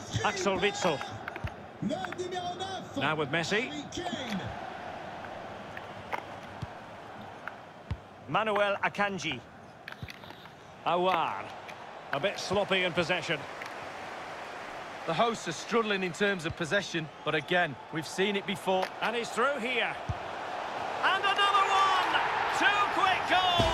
Axel Witsel. Now with Messi. Manuel Akanji. Awar. A bit sloppy in possession. The hosts are struggling in terms of possession, but again, we've seen it before. And he's through here. And another one! Two quick goals!